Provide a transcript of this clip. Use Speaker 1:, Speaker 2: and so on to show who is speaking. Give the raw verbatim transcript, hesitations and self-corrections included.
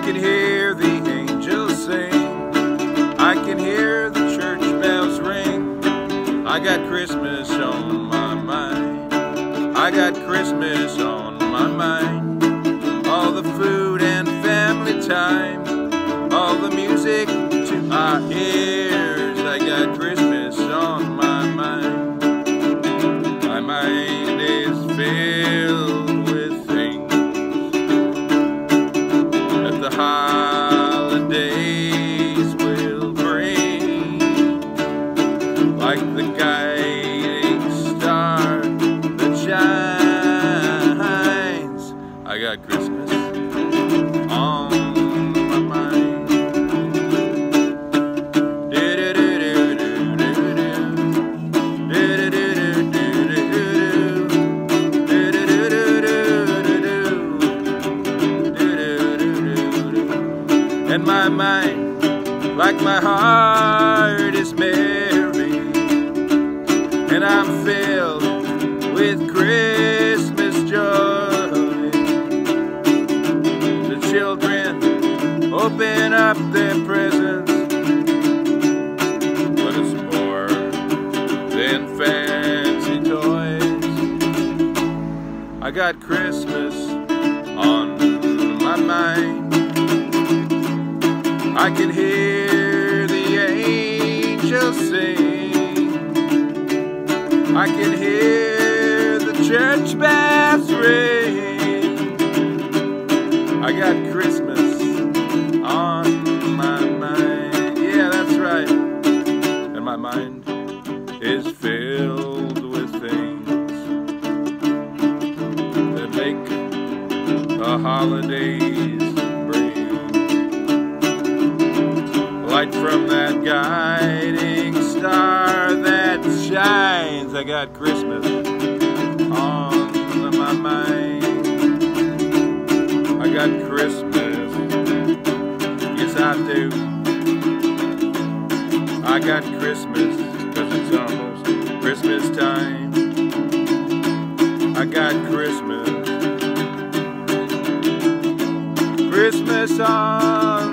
Speaker 1: can hear the angels sing, I can hear the church bells ring. I got Christmas on my mind, I got Christmas on my mind. All the food and family time, all the music to our ears. I got Christmas on my mind. My mind is filled with things that the holidays will bring, like the guiding star that shines. I got Christmas on my mind. And my mind, like my heart, is merry, and I'm filled with Christmas joy. The children open up their presents, but it's more than fancy toys. I got Christmas on my mind. I can hear the angels sing, I can hear the church bells ring. I got Christmas on my mind. Yeah, that's right. And my mind is filled with things that make the holidays bring. Light from that guiding star that shines. I got Christmas on my mind. I got Christmas, yes I do. I got Christmas, cause it's almost Christmas time. I got Christmas, Christmas on